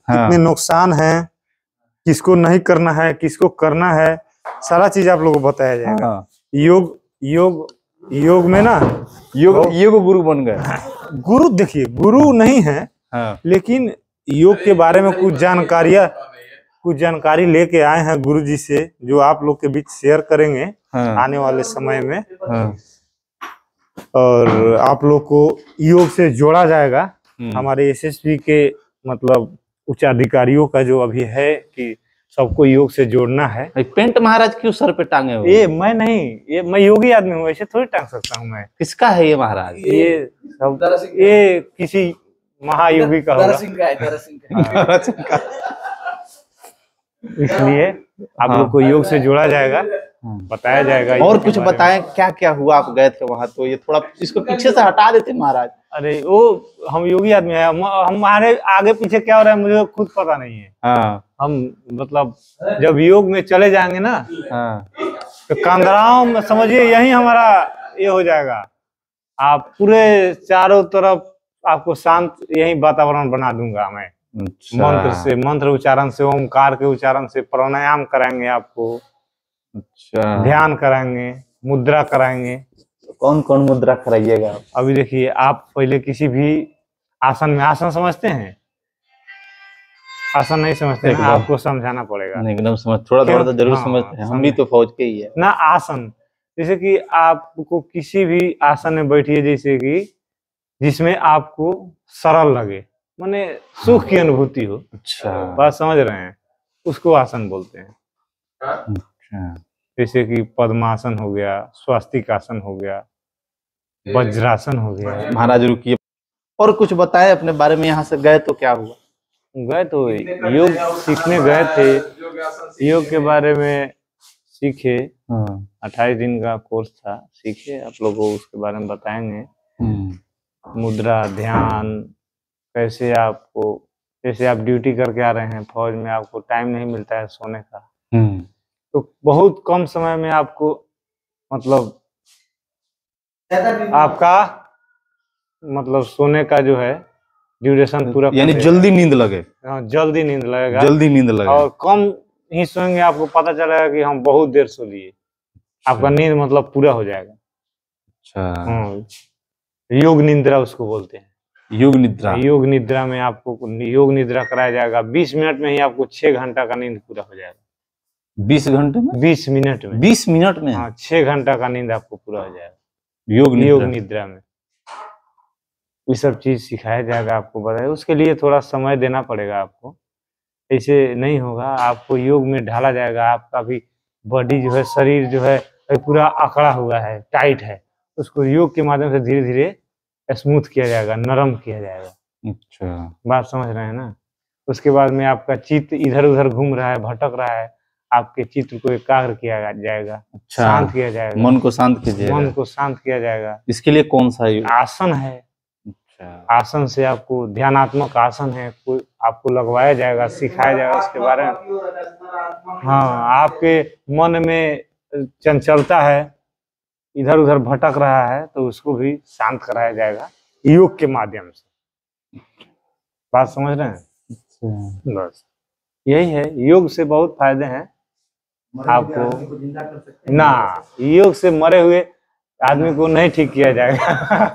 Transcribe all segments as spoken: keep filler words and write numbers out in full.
हाँ। कितने नुकसान हैं, किसको नहीं करना है, किसको करना है, सारा चीज आप लोगों को बताया जाएगा। हाँ। योग योग योग में ना योग योग गुरु बन गए। गुरु देखिए गुरु नहीं है, हाँ। लेकिन योग के बारे में कुछ जानकारियां कुछ जानकारी लेके आए हैं गुरु जी से, जो आप लोग के बीच शेयर करेंगे। हाँ। आने वाले समय में। हाँ। और आप लोग को योग से जोड़ा जाएगा। हमारे एसएसबी के मतलब उच्च अधिकारियों का जो अभी है कि सबको योग से जोड़ना है। पेंट महाराज क्यों सर पे टांगे हुए? ये मैं नहीं, ये मैं योगी आदमी हूँ, ऐसे थोड़ी टांग सकता हूँ मैं। किसका है ये महाराज? ये सब ये किसी महायोगी का होगा। इसलिए आप लोग को योग से जोड़ा जाएगा, बताया जाएगा। और कुछ बताएं क्या क्या हुआ, आप गए थे वहां तो? ये थोड़ा इसको पीछे से हटा देते महाराज। अरे वो हम योगी आदमी है, हम हमारे आगे पीछे क्या हो रहा है मुझे खुद पता नहीं है। हाँ। हम मतलब जब योग में चले जाएंगे ना, हाँ। तो कांधराओं में समझिए यही हमारा ये हो जाएगा। आप पूरे चारों तरफ आपको शांत यही वातावरण बना दूंगा मैं। अच्छा। मंत्र से, मंत्र उच्चारण से, ओमकार के उच्चारण से प्राणायाम कराएंगे आपको। अच्छा। ध्यान कराएंगे, मुद्रा कराएंगे। कौन कौन मुद्रा कराइएगा? अभी देखिए आप पहले किसी भी आसन में, आसन समझते हैं? आसन नहीं समझते हैं, आपको समझाना पड़ेगा। एकदम समझ, थोड़ा थोड़ा तो जरूर हाँ, समझते हैं, हम भी तो फौज के ही है ना। आसन जैसे कि आपको किसी भी आसन में बैठिए, जैसे कि जिसमें आपको सरल लगे, माने सुख की अनुभूति हो। अच्छा। बात समझ रहे हैं? उसको आसन बोलते हैं। अच्छा। जैसे कि पद्मासन हो गया, स्वास्तिक आसन हो गया, वज्रासन हो गया। महाराज रुकिए, और कुछ बताए अपने बारे में। यहाँ से गए तो क्या हुआ? गए तो योग सीखने गए थे, योग के बारे में सीखे। अट्ठाईस दिन का कोर्स था, सीखे। आप लोगों को उसके बारे में बताएंगे। मुद्रा, ध्यान, कैसे आपको, जैसे आप ड्यूटी करके आ रहे हैं फौज में, आपको टाइम नहीं मिलता है सोने का, तो बहुत कम समय में आपको मतलब आपका मतलब सोने का जो है ड्यूरेशन पूरा, यानी जल्दी नींद लगे। हाँ, जल्दी नींद लगेगा, जल्दी नींद लगेगा। और कम ही सोएंगे, आपको पता चलेगा कि हम बहुत देर सो लिए। आपका नींद मतलब पूरा हो जाएगा। अच्छा। हाँ, योग निद्रा उसको बोलते हैं। योग निद्रा। योग निद्रा में आपको योग निद्रा कराया जाएगा। बीस मिनट में ही आपको छह घंटा का नींद पूरा हो जाएगा। बीस घंटे में? बीस मिनट में। बीस मिनट में? हाँ, छह घंटा का नींद आपको पूरा हो जाएगा योग निद्रा। योग निद्रा में ये सब चीज सिखाया जाएगा, आपको बताया। उसके लिए थोड़ा समय देना पड़ेगा आपको, ऐसे नहीं होगा। आपको योग में ढाला जाएगा। आपका भी बॉडी जो है, शरीर जो है पूरा अकड़ा हुआ है, टाइट है, उसको योग के माध्यम से धीरे धीरे स्मूथ किया जाएगा, नरम किया जाएगा। अच्छा। बात समझ रहे हैं ना? उसके बाद में आपका चित्त इधर उधर घूम रहा है, भटक रहा है, आपके चित्त को एकाग्र किया जाएगा। अच्छा। शांत किया जाएगा। मन को शांत कीजिएगा। मन को शांत किया जाएगा। इसके लिए कौन सा आसन है? अच्छा। आसन से आपको, ध्यानात्मक आसन है, कोई आपको लगवाया जाएगा, सिखाया जाएगा उसके बारे में। हाँ, आपके मन में चंचलता है, इधर उधर भटक रहा है, तो उसको भी शांत कराया जाएगा योग के माध्यम से। बात समझ रहे हैं? बस यही है, योग से बहुत फायदे हैं आपको ना। योग से मरे हुए आदमी को नहीं ठीक किया जाएगा।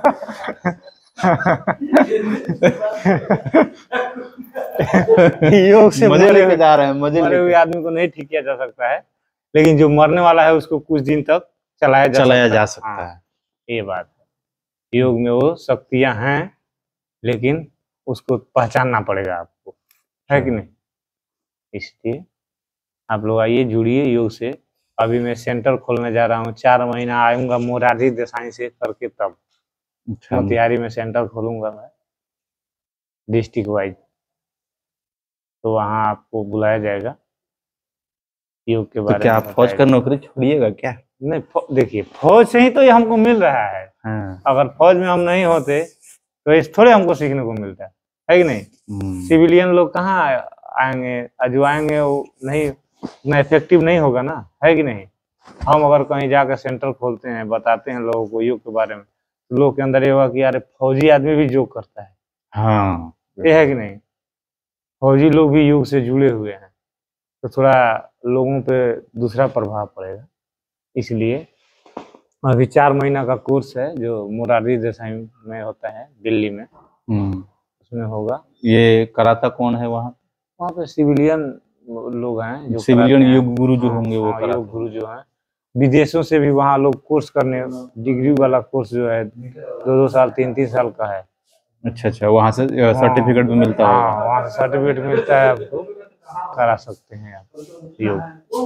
योग से मजे लेके जा रहे हैं, मजे मरे हुए आदमी को नहीं ठीक किया जा सकता है, लेकिन जो मरने वाला है उसको कुछ दिन तक चलाया जा चलाया सकता जा है। सकता है। हाँ, ये बात है। योग में वो शक्तियां हैं, लेकिन उसको पहचानना पड़ेगा आपको, है कि नहीं? इसलिए आप लोग आइए, जुड़िए योग से। अभी मैं सेंटर खोलने जा रहा हूँ, चार महीना आऊंगा मोरारजी देसाई से करके, तब मोतिहारी में सेंटर खोलूंगा मैं डिस्ट्रिक्ट वाइज। तो वहाँ आपको बुलाया जाएगा योग के बारे में। तो क्या आप फौज का नौकरी छोड़िएगा क्या? नहीं, देखिए फौज से ही तो ये हमको मिल रहा है। हाँ। अगर फौज में हम नहीं होते तो इस थोड़े हमको सीखने को मिलता है, है कि नहीं? सिविलियन लोग कहाँ आएंगे, अजवाएंगे, वो नहीं ना, इफेक्टिव नहीं होगा ना, है कि नहीं? हम अगर कहीं जाकर सेंटर खोलते हैं, बताते हैं लोगों को योग के बारे में, तो लोग के अंदर ये होगा कि यार फौजी आदमी भी योग करता है। हाँ, ये है कि नहीं? फौजी लोग भी योग से जुड़े हुए हैं, तो थोड़ा लोगों पे दूसरा प्रभाव पड़ेगा। इसलिए अभी चार महीना का कोर्स है जो मोरारजी देसाई में होता है दिल्ली में, हम्म, उसमें होगा। ये कराता कौन है वहाँ? वहाँ पे सिविलियन लोग हैं जो सिविलियन कराते हैं। योग गुरु जो हाँ, होंगे वो हाँ, कराते योग गुरु जो हैं विदेशों से भी वहाँ लोग कोर्स करने, डिग्री वाला कोर्स जो है दो दो साल तीन तीन साल का है। अच्छा अच्छा, वहाँ से सर्टिफिकेट भी मिलता होगा। हाँ, वहाँ से सर्टिफिकेट मिलता है, आपको करा सकते हैं आप योग।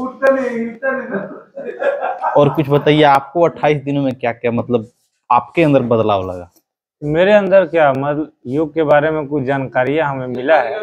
और कुछ बताइए, आपको अट्ठाईस दिनों में क्या क्या मतलब आपके अंदर बदलाव लगा? मेरे अंदर क्या मतलब योग के बारे में कुछ जानकारियाँ हमें मिला है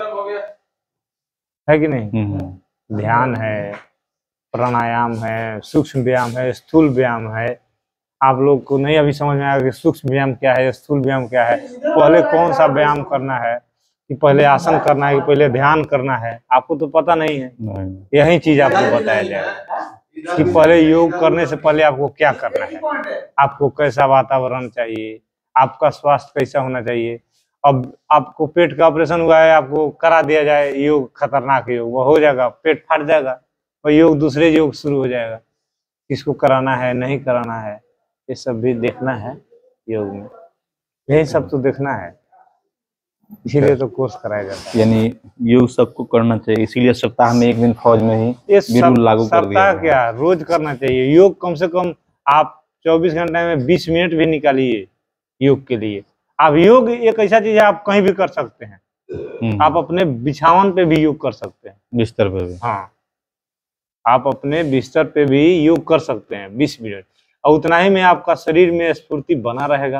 है कि नहीं। हम्म, ध्यान है, प्राणायाम है, सूक्ष्म व्यायाम है, स्थूल व्यायाम है। आप लोग को नहीं अभी समझ में आएगा कि सूक्ष्म व्यायाम क्या है, स्थूल व्यायाम क्या है, पहले कौन सा व्यायाम करना है, कि पहले आसन करना है कि पहले ध्यान करना है, आपको तो पता नहीं है। नहीं। यही चीज आपको बताया जाएगा कि पहले योग करने से पहले आपको क्या करना है, आपको कैसा वातावरण चाहिए, आपका स्वास्थ्य कैसा होना चाहिए। अब आपको पेट का ऑपरेशन हुआ है, आपको करा दिया जाए योग, खतरनाक योग, वो हो जाएगा, पेट फट जाएगा और योग दूसरे योग शुरू हो जाएगा। किसको कराना है नहीं कराना है, ये सब भी देखना है योग में, यही सब तो देखना है, इसीलिए तो कोर्स कराया जाता है। यानी योग सबको करना चाहिए, इसीलिए सप्ताह में एक दिन फौज में ही ये बिल्कुल लागू कर दिया सप्ताह है। क्या रोज करना चाहिए योग, कम से कम आप चौबीस घंटे में बीस मिनट भी निकालिए योग के लिए। आप योग एक ऐसा चीज है आप कहीं भी कर सकते हैं, हम्म, आप अपने बिछावन पे भी योग कर सकते हैं। बिस्तर पे भी। हाँ, आप अपने बिस्तर पे भी योग कर सकते हैं बीस मिनट, और उतना ही में आपका शरीर में स्फूर्ति बना रहेगा,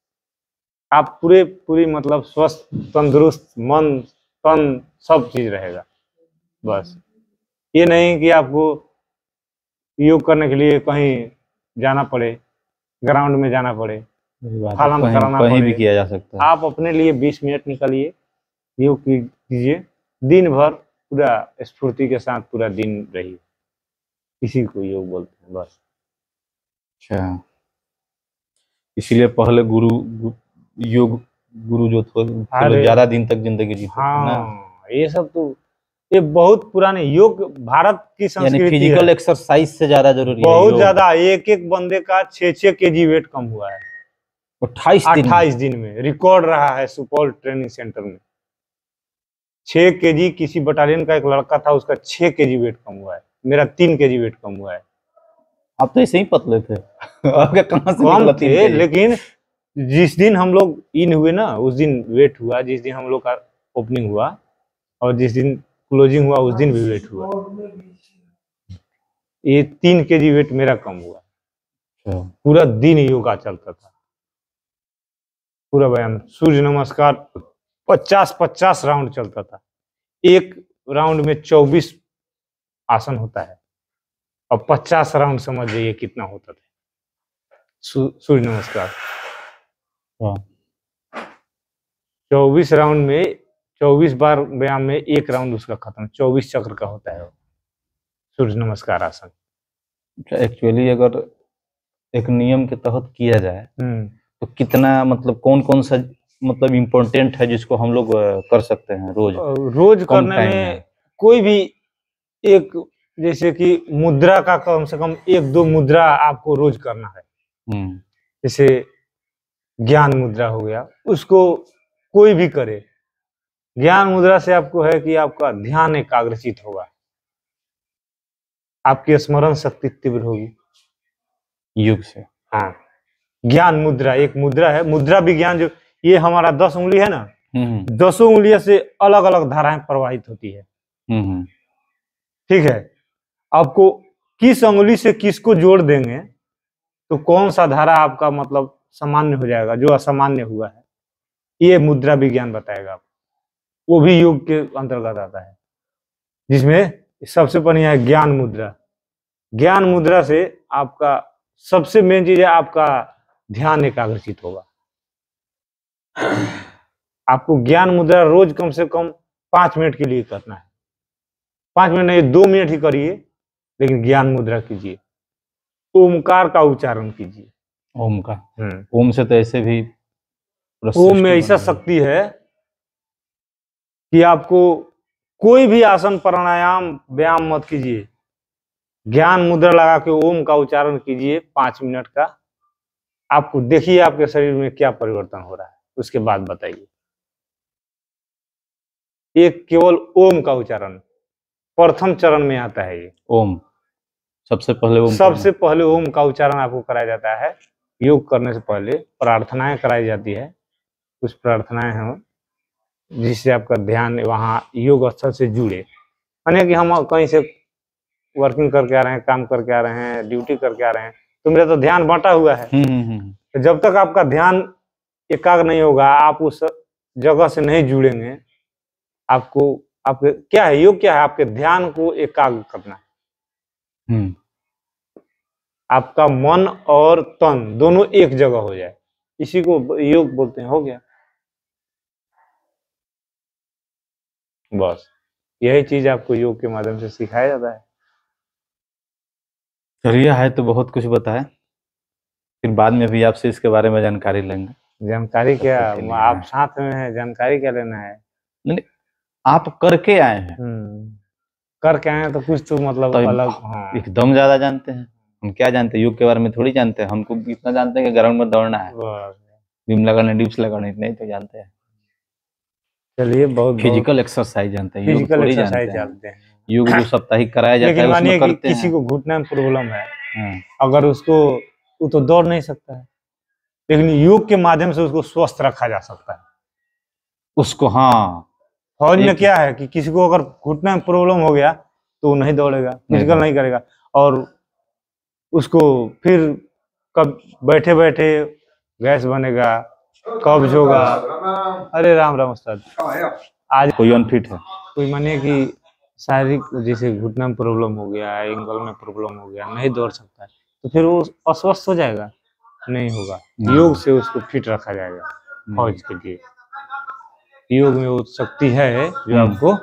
आप पूरे पूरी मतलब स्वस्थ तंदुरुस्त मन तन सब चीज रहेगा। बस ये नहीं कि आपको योग करने के लिए कहीं जाना पड़े, ग्राउंड में जाना पड़े, सही बात है, फालन कहीं कराना कहीं भी पड़े। किया जा सकता है। आप अपने लिए बीस मिनट निकालिए, योग कीजिए, दिन भर पूरा स्फूर्ति के साथ पूरा दिन रहिए, इसी को योग बोलते हैं बस। अच्छा, इसीलिए पहले गुरु गु, योग गुरु जो थे थे लोग ज्यादा दिन तक जिंदगी जीते थे ना। हाँ, ये सब तो ये बहुत पुराने योग भारत की यानी संस्कृति फिजिकल है, एक्सरसाइज से ज्यादा जरूरी है बहुत योग। ज्यादा। एक एक बंदे का छह छह के जी वेट कम हुआ है अट्ठाईस दिन अट्ठाईस दिन में, रिकॉर्ड रहा है सुपौल ट्रेनिंग सेंटर में। छह के जी किसी बटालियन का एक लड़का था, उसका छह के जी वेट कम हुआ है, मेरा तीन के जी वेट कम हुआ है। आप तो ऐसे ही पतले थे। आपके कहाँ से कम निकला तीन थे, केजी? लेकिन जिस दिन हम लोग इन हुए ना उस दिन वेट हुआ, जिस दिन हम लोग का ओपनिंग हुआ और जिस दिन क्लोजिंग हुआ उस दिन भी वेट हुआ। ये तीन के जी वेट मेरा कम हुआ। अच्छा, पूरा दिन योगा चलता था, पूरा व्यायाम, सूर्य नमस्कार पचास पचास राउंड चलता था, एक राउंड में चौबीस आसन होता है और पचास राउंड समझ जाइए कितना होता था सूर्य नमस्कार। हाँ, चौबीस राउंड में चौबीस बार व्यायाम में एक राउंड उसका खत्म, चौबीस चक्र का होता है सूर्य नमस्कार आसन। एक्चुअली अगर एक नियम के तहत किया जाए तो कितना मतलब कौन कौन सा मतलब इम्पोर्टेंट है जिसको हम लोग कर सकते हैं रोज रोज करने में? कोई भी एक, जैसे कि मुद्रा का कम से कम एक दो मुद्रा आपको रोज करना है। जैसे ज्ञान मुद्रा हो गया, उसको कोई भी करे। ज्ञान मुद्रा से आपको है कि आपका ध्यान एकाग्रचित होगा, आपकी स्मरण शक्ति तीव्र होगी योग से। हाँ, ज्ञान मुद्रा एक मुद्रा है, मुद्रा विज्ञान जो ये हमारा दस उंगली है ना, दसों उंगलियों से अलग अलग धाराएं प्रवाहित होती है। ठीक है, आपको किस उंगली से किसको जोड़ देंगे तो कौन सा धारा आपका मतलब सामान्य हो जाएगा, जो असामान्य हुआ है ये मुद्रा विज्ञान बताएगा आपको। वो भी योग के अंतर्गत आता है, जिसमें सबसे बढ़िया है ज्ञान मुद्रा। ज्ञान मुद्रा से आपका सबसे मेन चीज है आपका ध्यान एकाग्रचित होगा। आपको ज्ञान मुद्रा रोज कम से कम पांच मिनट के लिए करना है, पांच मिनट नहीं दो मिनट ही करिए, लेकिन ज्ञान मुद्रा कीजिए। ओमकार का उच्चारण कीजिए। ओम का, ओम से तो ऐसे भी ओम में ऐसा शक्ति है कि आपको कोई भी आसन प्राणायाम व्यायाम मत कीजिए, ज्ञान मुद्रा लगा के ओम का उच्चारण कीजिए पांच मिनट का। आपको देखिए आपके शरीर में क्या परिवर्तन हो रहा है, उसके बाद बताइए। एक केवल ओम का उच्चारण प्रथम चरण में आता है। ये ओम सबसे पहले ओम सबसे पहले ओम का उच्चारण आपको कराया जाता है। योग करने से पहले प्रार्थनाएं कराई जाती है। कुछ प्रार्थनाएं हैं जिससे आपका ध्यान वहाँ योग स्थल से जुड़े। माने कि हम कहीं से वर्किंग करके आ रहे हैं, काम करके आ रहे हैं, ड्यूटी करके आ रहे हैं, तो मेरा तो ध्यान बांटा हुआ है। तो जब तक आपका ध्यान एकाग्र नहीं होगा, आप उस जगह से नहीं जुड़ेंगे। आपको आपके क्या है योग, क्या है आपके ध्यान को एकाग्र करना। आपका मन और तन दोनों एक जगह हो जाए, इसी को योग बोलते हैं। हो गया, बस यही चीज आपको योग के माध्यम से सिखाया जाता है। चलिए, है तो बहुत कुछ बताया, फिर बाद में भी आपसे इसके बारे में जानकारी लेंगे। जानकारी क्या, आप साथ में हैं, जानकारी क्या लेना है। नहीं, आप करके आए हैं। करके आए हैं तो कुछ तो मतलब तो अलग। हाँ, एकदम ज्यादा जानते हैं। हम क्या जानते हैं योग के बारे में, थोड़ी जानते हैं। हमको इतना जानते हैं कि ग्राउंड में दौड़ना है, जिम लगाना, डिप्स लगाना, इतना ही तो जानते हैं। चलिए, बहुत फिजिकल एक्सरसाइज जानते हैं, योग थोड़ी जानते हैं। योग जो साप्ताहिक कराया जाता है उसमें करते हैं। किसी को घुटने में प्रॉब्लम है, अगर उसको, वो तो दौड़ नहीं सकता है, लेकिन योग के माध्यम से उसको स्वस्थ रखा जा सकता है उसको। हाँ, फौज में क्या है कि किसी को अगर घुटने में प्रॉब्लम हो गया तो वो नहीं दौड़ेगा, फिजिकल नहीं करेगा, और उसको फिर कब बैठे बैठे गैस बनेगा, कब्ज होगा। अरे राम राम उस्ताद, आज कोई अनफिट है, कोई माने कि शारीरिक, जैसे घुटने में प्रॉब्लम हो गया, एंगल में प्रॉब्लम हो गया, नहीं दौड़ सकता है, तो फिर वो अस्वस्थ हो जाएगा, नहीं होगा। योग से उसको फिट रखा जाएगा। फौज के लिए योग में वो शक्ति है जो आपको,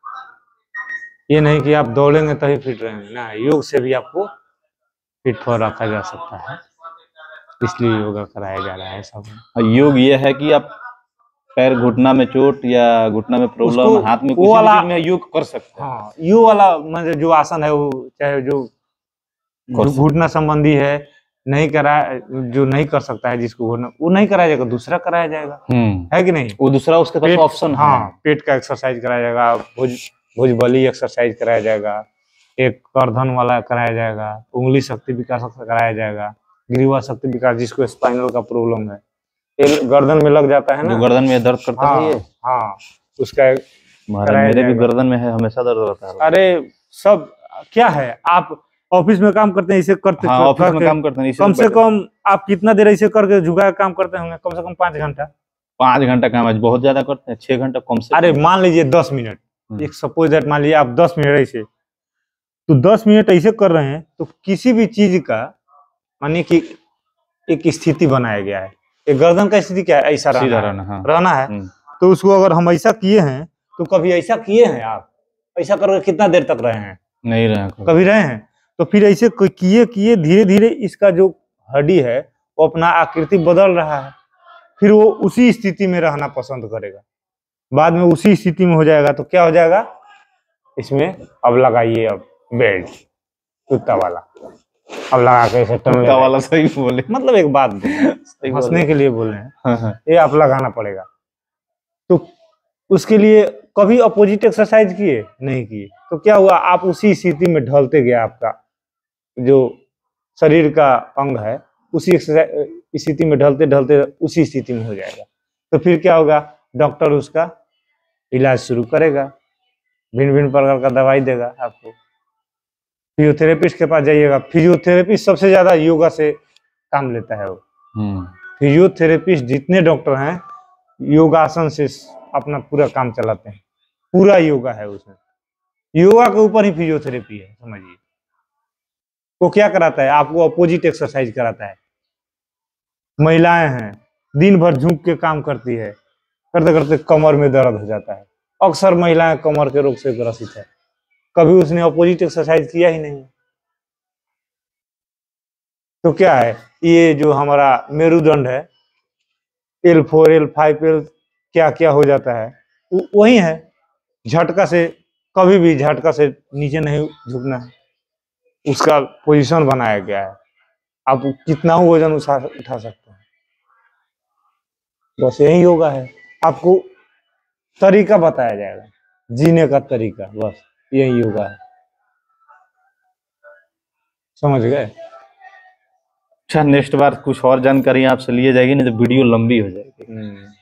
ये नहीं कि आप दौड़ेंगे तभी फिट रहेंगे ना, योग से भी आपको फिट हो रखा जा सकता है, इसलिए योगा कराया जा रहा है सब। योग ये है कि आप पैर घुटना में चोट या घुटना में प्रॉब्लम, हाथ में कुछ वाला में योग कर सकते हैं। हाँ, यो वाला मतलब जो आसन है, वो चाहे जो घुटना संबंधी है, नहीं करा, जो नहीं कर सकता है जिसको घुटना, वो नहीं कराया जाएगा, दूसरा कराया जाएगा, है कि नहीं। वो दूसरा उसके पास ऑप्शन है। हाँ, पेट का एक्सरसाइज कराया जाएगा, भुज भुजबली एक्सरसाइज कराया जाएगा, एक गर्दन वाला कराया जाएगा, उंगली शक्ति विकास कराया जाएगा, ग्रीवा शक्ति विकास, जिसको स्पाइनल का प्रॉब्लम है, गर्दन में लग जाता है ना, गर्दन में दर्द करता है ये। हाँ, उसका मेरे भी गर्दन में है, हमेशा दर्द रहता है। अरे सब क्या है, आप ऑफिस में काम करते हैं, इसे करते हाँ, ऑफिस में काम करते हैं, कम से कम आप कितना देर ऐसे करके झुका काम करते होंगे, कम से कम पाँच घंटा पाँच घंटा काम है, बहुत ज्यादा करते हैं, छह घंटा कम से। अरे मान लीजिए दस मिनट, एक सपोज दैट मान लीजिए आप दस मिनट ऐसे, तो दस मिनट ऐसे कर रहे हैं, तो किसी भी चीज का मानिए कि एक स्थिति बनाया गया है, एक गर्दन का स्थिति क्या है, ऐसा रहना, रहना, हाँ। रहना है, तो उसको अगर हम ऐसा किए हैं, तो कभी ऐसा किए हैं आप, ऐसा करके कितना देर तक रहे हैं, नहीं रहे, कभी रहे हैं, तो फिर ऐसे किए किए धीरे धीरे इसका जो हड्डी है वो अपना आकृति बदल रहा है, फिर वो उसी स्थिति में रहना पसंद करेगा, बाद में उसी स्थिति में हो जाएगा, तो क्या हो जाएगा, इसमें अब लगाइए अब बेल्ट, कुत्ता वाला, अब लगा के ऐसे टंग वाला। सही बोले, मतलब एक बात हंसने के लिए बोल रहे हैं, हाँ, हाँ। ये आप लगाना पड़ेगा, तो उसके लिए कभी अपोजिट एक्सरसाइज किए नहीं किए, तो क्या हुआ, आप उसी स्थिति में ढलते गया, आपका जो शरीर का अंग है उसी स्थिति में ढलते ढलते उसी स्थिति में हो जाएगा, तो फिर क्या होगा, डॉक्टर उसका इलाज शुरू करेगा, भिन्न भिन्न प्रकार का दवाई देगा आपको, फिजियोथेरेपिस्ट के पास जाइएगा, फिजियोथेरेपिस्ट सबसे ज्यादा योगा से काम लेता है वो, फिजियोथेरेपिस्ट जितने डॉक्टर हैं योगासन से अपना पूरा काम चलाते हैं, पूरा योगा है उसमें, योगा के ऊपर ही फिजियोथेरेपी है, समझिए। वो क्या कराता है, आपको अपोजिट एक्सरसाइज कराता है। महिलाएं हैं, दिन भर झुक के काम करती है, करते करते कमर में दर्द हो जाता है, अक्सर महिलाएं कमर के रोग से ग्रसित है, कभी उसने अपोजिट एक्सरसाइज किया ही नहीं, तो क्या है, ये जो हमारा मेरुदंड है, L four L five L क्या क्या हो जाता है, वही है, झटका से कभी भी झटका से नीचे नहीं झुकना है, उसका पोजीशन बनाया गया है। आप कितना वजन उठा उठा सकते हैं, बस यही योगा है। आपको तरीका बताया जाएगा, जीने का तरीका, बस यही योगा है। समझ गए? अच्छा, नेक्स्ट बार कुछ और जानकारी आपसे लिए जाएगी, नहीं तो वीडियो लंबी हो जाएगी।